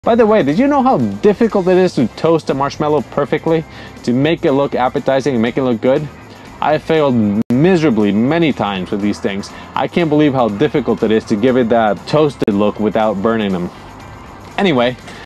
By the way, did you know how difficult it is to toast a marshmallow perfectly? To make it look appetizing and make it look good? I failed miserably many times with these things. I can't believe how difficult it is to give it that toasted look without burning them. Anyway,